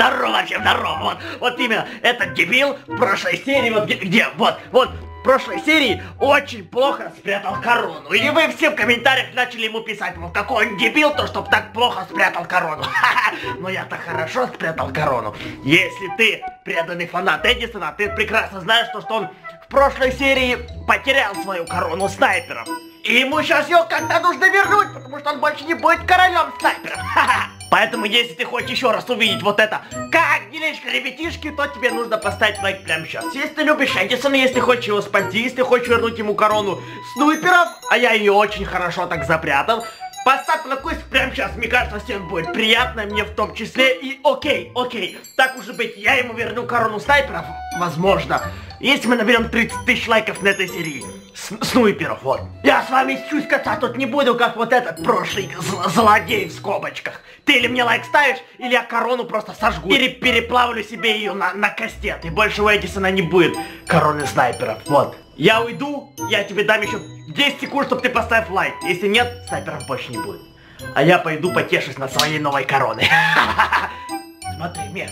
здорово вообще, здорово. Вот именно, этот дебил в прошлой серии, вот где, вот, в прошлой серии очень плохо спрятал корону. И вы все в комментариях начали ему писать, мол, какой он дебил, то чтоб так плохо спрятал корону. Но я-то хорошо спрятал корону. Если ты преданный фанат Эдисона, ты прекрасно знаешь, что он в прошлой серии потерял свою корону снайперов. И ему сейчас ее как-то нужно вернуть, потому что он больше не будет королем снайперов. Поэтому, если ты хочешь еще раз увидеть вот это, как делишка ребятишки, то тебе нужно поставить лайк прямо сейчас. Если ты любишь Эдисона, если хочешь его спасти, если хочешь вернуть ему корону снайперов, а я ее очень хорошо так запрятал, поставь лайк прямо сейчас, мне кажется, всем будет приятно, мне в том числе. И окей, так уж и быть, я ему верну корону снайперов, возможно, если мы наберем 30 тысяч лайков на этой серии. Снайперов, вот. Я с вами чускаться тут не буду, как вот этот прошлый злодей в скобочках. Ты или мне лайк ставишь, или я корону просто сожгу. Или переплавлю себе ее на кастет. И больше у Эдисона не будет короны снайперов, вот. Я уйду, я тебе дам еще 10 секунд, чтобы ты поставил лайк. Если нет, снайперов больше не будет. А я пойду потешусь над своей новой короной. Смотри, Мир.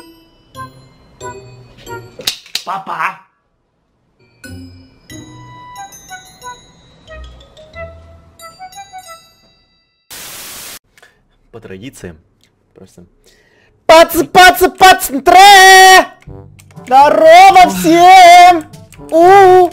Папа. По традициям. Просто. Пацтре! Здорово всем! Ну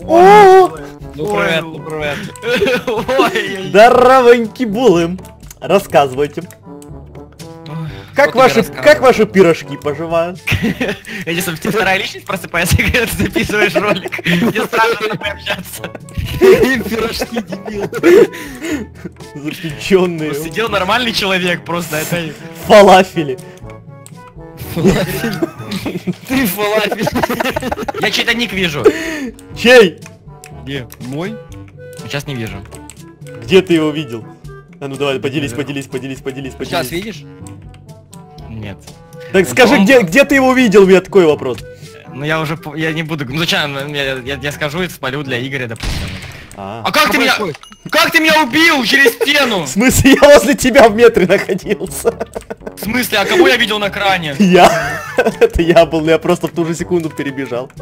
привет. Здоровеньки булым. Рассказывайте. Как ваши пирожки поживают? Эдисон, ты вторая личность просыпается, когда ты записываешь ролик. Мне страшно с тобой общаться. Пирожки, дебил. Запеченные. Сидел нормальный человек, просто это... Фалафели. Фалафель? Ты фалафель. Я чей-то ник вижу. Чей? Где? Мой? Сейчас не вижу. Где ты его видел? А ну давай, поделись. Сейчас видишь? Нет. Так скажи, где ты его видел, у меня такой вопрос. Ну я не буду, ну зачем, я скажу и спалю для Игоря, допустим. А как ты меня убил через стену? В смысле, я возле тебя в метре находился. В смысле, а кого я видел на экране? Я. Это я был, я просто в ту же секунду перебежал.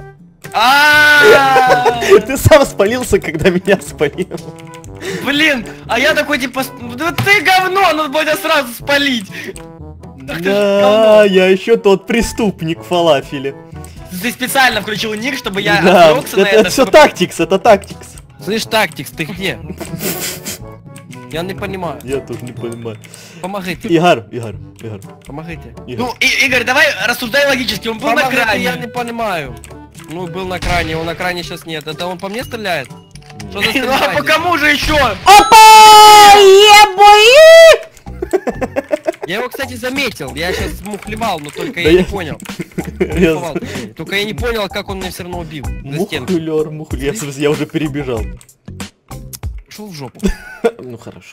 Ты сам спалился, когда меня спалил. Блин, а я такой типа, ну ты говно, надо было сразу спалить. Да, я еще тот преступник фалафеля. Ты специально включил ник, чтобы я отвлекся на это. Это все тактикс, это тактикс. Слышь, тактикс, ты где? Я не понимаю. Я тоже не понимаю. Помогите. Игорь. Помогите. Ну, Игорь, давай рассуждай логически, он был на экране. Я не понимаю. Ну, был на экране, его на экране сейчас нет. Это он по мне стреляет? Что за Ну, а по кому же еще? Опа! Я его, кстати, заметил. Я сейчас мухлевал, но только я не понял. Только я не понял, как он меня все равно убил. Мухлер. Я уже перебежал. Шел в жопу. Ну хорошо.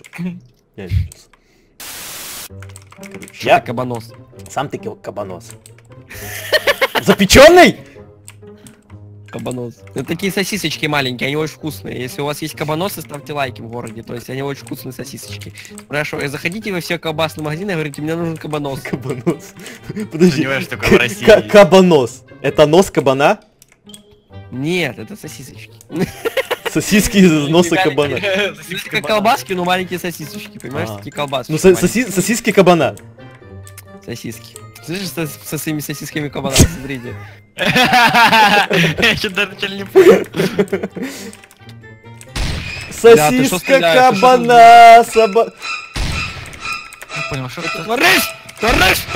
Я кабанос. Сам ты кабанос. Запеченный? Кабанос. Это такие сосисочки маленькие, они очень вкусные. Если у вас есть кабаносы, ставьте лайки в городе. То есть они очень вкусные сосисочки. Спрашиваю, заходите во все колбасные магазины и говорите, мне нужен кабанос. Кабанос. Подожди. Понимаешь, такое в России. Кабанос. Это нос кабана? Нет, это сосисочки. Сосиски из носа кабана. Это как колбаски, но маленькие сосисочки, понимаешь? Такие колбаски. Ну сосиски кабана. Сосиски. Слышишь, со своими сосисками кабана, смотрите. Я что-то даже не понял. Сосиска кабана, Не понял, что ты творишь? Что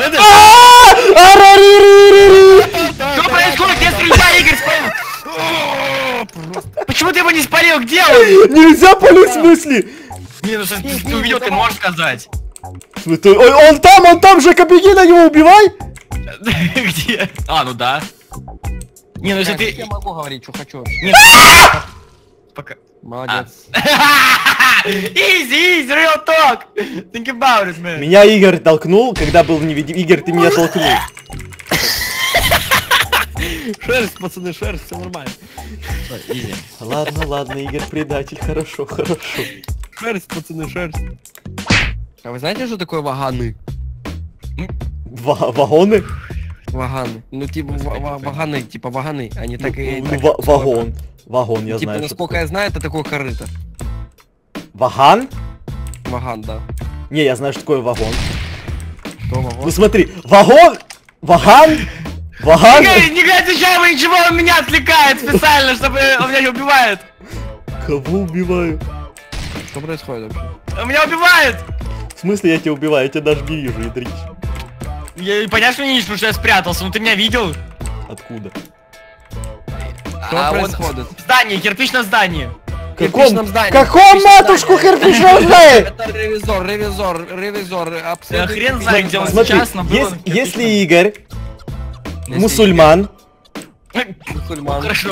происходит? Я стреляю, Игорь, спалил! Почему ты его не спалил? Где он? Нельзя палить, в смысле? Не, ну что ты увидел, ты можешь сказать. Он там, Жека, беги на него, убивай! Где? А, ну да. Не, ну если ты... Я могу говорить, что хочу. Пока. Молодец. Easy, real talk. Think about it, man. Меня Игорь толкнул, когда был невидим. Игорь, ты меня толкнул. Шерсть, пацаны, шерсть, все нормально. Ладно, Игорь, предатель, хорошо. Шерсть, пацаны, шерсть. А вы знаете, что такое ваганы? Вагоны? Ваганы. Ну, типа, ваганы, они так и... Ну, вагон. Вагон, я Типа, знаю. насколько я знаю, это такое корыто. Ваган? Ваган, да. Не, я знаю, что такое вагон. Что, вагон? Ну смотри, вагон! Ваган! Ваган! Не отвечай, вы ничего, он меня отвлекает специально, чтобы он меня не убивает. Кого убиваю? Что происходит вообще? Он меня убивает. В смысле я тебя убиваю? Я тебя даже не вижу, Идрич. Понятно, что не видишь, потому что я спрятался, но ты меня видел? Откуда? Что происходит? В здании, кирпичном здании. Кирпичном здании. Каком матушку кирпичном здании? Это ревизор. Я хрен знает, где он Смотри, сейчас, но было если Игорь мусульман, Мусульман. Хорошо.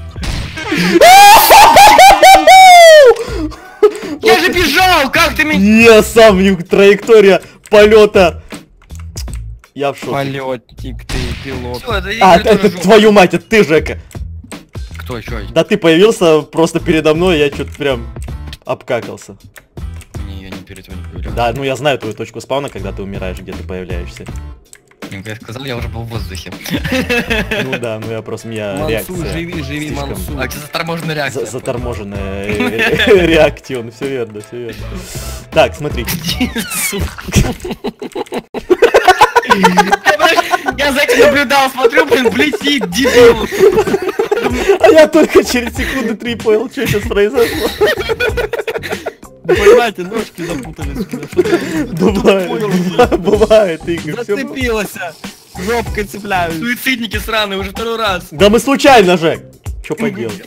Я же бежал, как ты меня... я сам траектория полета. Я в шоке. Полетик, ты пилот. Всё, это А, Игорь тоже это жёг. твою мать, это ты, Жека. Кто, чё? Да ты появился просто передо мной, я что-то прям обкакался. Не, я не перед тобой не появлялся. Да, ну я знаю твою точку спавна, когда ты умираешь, где ты появляешься. Как я сказал, я уже был в воздухе. Ну да, ну я просто, у меня Мансу, реакция. живи, слишком Мансу. А где заторможенная реакция? Заторможенная реакция, все верно, все верно. Так, смотри. Я за этим наблюдал, смотрю, блин, летит, дебил. А я только через секунды 3 понял, что сейчас произошло. Понимаете, ножки запутались. Бывает, Игорь. всё Зацепилась. Жопкой цепляюсь. Суицидники сраные, уже второй раз. Да мы случайно, Жек. Что поделать?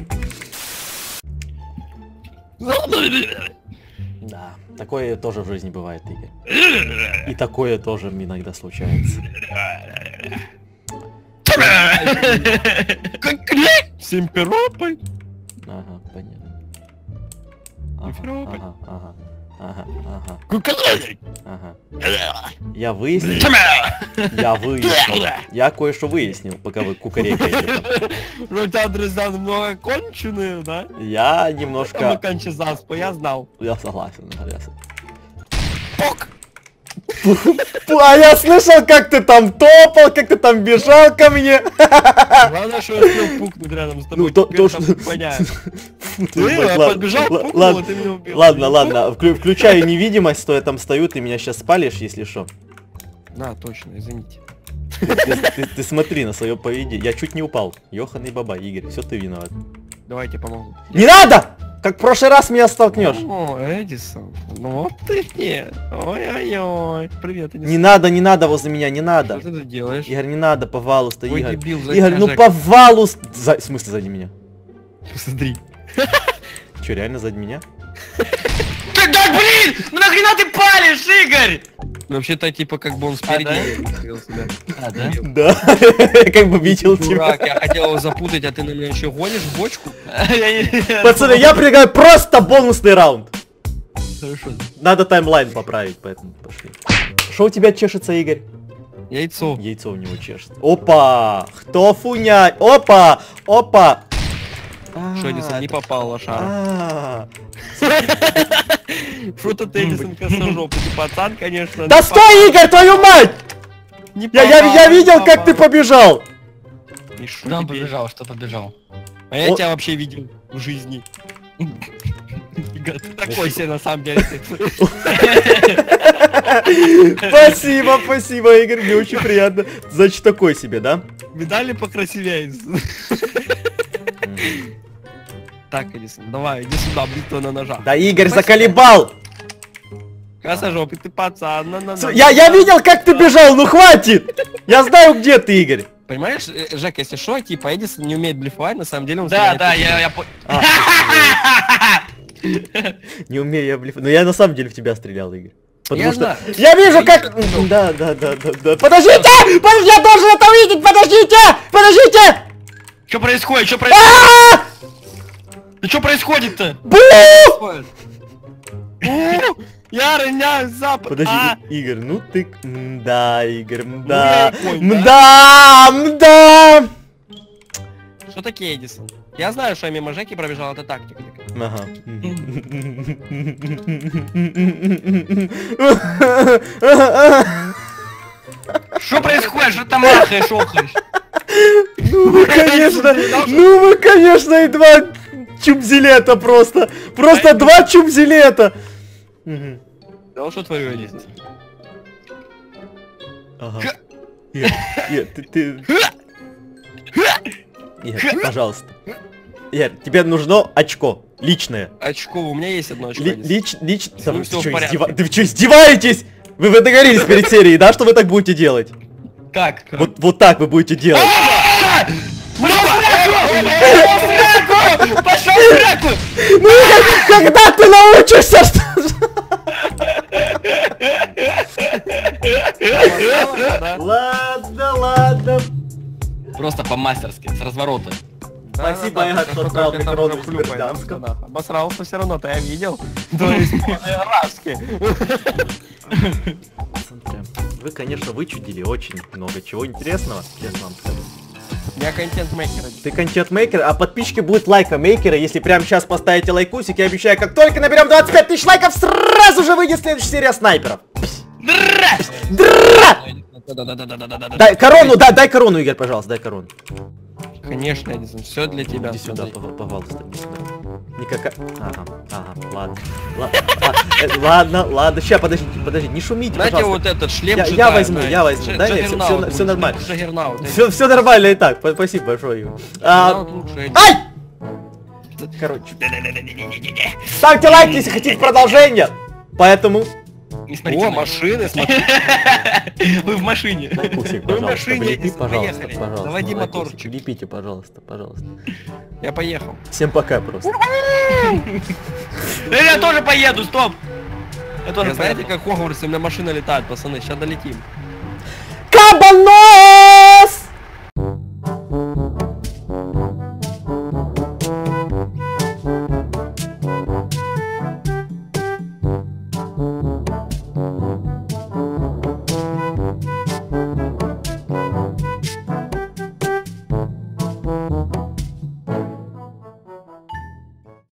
Да, такое тоже в жизни бывает, Игорь. И такое тоже иногда случается. Симферополь. Ага, понятно. Симферополь. Ага. Я выяснил. Я кое-что выяснил, пока вы кукарекаете там. Ну, у тебя друзья немного конченые, да? Я немножко... Маканчи заспа, я знал. Я согласен, да, я Пок! А я слышал, как ты там топал, как ты там бежал ко мне. Главное, что я успел пукнуть рядом с тобой. Ну, Теперь то, там что... понятно. Фу, Ты, я подбежал, пукнул, а ты меня убил. Ладно, включаю невидимость, что я там стою, ты меня сейчас спалишь, если что. Да, точно, извините. Ты смотри на свое поведение. Я чуть не упал. Йоханный баба, Игорь, все ты виноват. Давайте помогу. Не надо! Как в прошлый раз меня столкнешь. О, Эдисон. Ну вот ты нет. Ой-ой-ой. Привет, Эдисон. Не надо возле меня, не надо. Что ты тут делаешь? Игорь, не надо, пожалуйста, Ой, Игорь. дебил, Игорь, ну Жек. пожалуйста. В смысле сзади меня? Смотри. Че, реально сзади меня? Да блин! Ну нахрена ты палишь, Игорь? Ну, вообще-то, типа, как бы он спереди вел себя. А, да? Да, как бы видел тебя. Дурак, я хотел его запутать, а ты на меня еще гонишь в бочку? Пацаны, я предлагаю просто бонусный раунд. Хорошо. Надо таймлайн поправить, поэтому пошли. Что у тебя чешется, Игорь? Яйцо. Яйцо у него чешется. Опа! Кто фунять? Опа! Опа! Что, Эдисон, не попал лошара? А. Что-то ты, Эдисон, косожопый. Ты пацан, конечно. Да стой, Игорь, твою мать! Не Я попал, видел, не как ты попал. побежал. И шо Куда он теперь? побежал, что побежал? А я О. тебя вообще видел в жизни. Ты такой себе на самом деле. Спасибо, Игорь, мне очень приятно. Значит, такой себе, да? Видали покрасивее? Так, Эдисон, давай, иди сюда, битва на ножах. Да, Игорь заколебал! Косожопый, ты пацан. Я видел, как ты бежал, ну хватит! Я знаю, где ты, Игорь. Понимаешь, Жек, если что, типа Эдисон не умеет блефовать, на самом деле он Да, стреляет да, по тебе. я понял. Не умею я блеф... Но я на самом деле в тебя стрелял, Игорь. Потому Я что знаю. я вижу, как... Да. Подождите! Я должен это увидеть! Подождите! Что происходит? Что происходит? Да что происходит-то? Я роняю запад. Подожди, Игорь, ну ты... Да, Игорь, я мда. и конь, Мда. Что такие, Эдисон? Я знаю, что я мимо Жеки пробежал, это тактика такая. Ага. Что происходит? Что там махаешь, охаешь? Ну вы, конечно, и два чубзилета просто. Просто два чубзилета. Мгм. Да что творю я здесь? Ага. Ир, ты... Ир, пожалуйста. Ир, тебе нужно очко. Личное. Очко, у меня есть одно очко. Лично... Ну, Вы всё в что, порядке. вы что, издеваетесь? Вы договорились перед серией, да, что вы так будете делать? Как? Вот так вы будете делать. Пошел в драку! Ну когда ты научишься, что... Ладно. Просто по-мастерски, с разворота. Спасибо, я отправил микрофон в Бердянска. Обосрался все равно-то, я видел. То есть, раски. Смотри, вы, конечно, вычудили очень много чего интересного, честно вам скажу. Я контент-мейкер. Ты контент-мейкер, а подписчики будут лайка-мейкеры. Если прямо сейчас поставите лайкусик, я обещаю, как только наберем 25 тысяч лайков, сразу же выйдет следующая серия снайперов. Дай корону, дай корону, Игорь, пожалуйста, дай корону. Конечно, Эдисон, все для тебя. Иди сюда, пожалуйста, иди сюда. Никакая... Ага, ладно, ща, подожди, не шумите, Знаете, пожалуйста. вот этот шлем Я возьму, да, нет, все нормально. Все нормально и так, спасибо большое, Игорь. Ай! Короче. Ставьте лайк, если хотите продолжение. Поэтому... Не смотрите О, на машины, смотри. Вы в машине. Пусик, Мы в пожалуйста, машине, влепи, Эдисон, пожалуйста, поехали. пожалуйста. Заводи давай, моторчик. Пусик, лепите, пожалуйста. Я поехал. Всем пока просто. Я тоже поеду, стоп! Я тоже Знаете, поеду. как в Хогвартсе у меня машина летает, пацаны, сейчас долетим. Кабанос!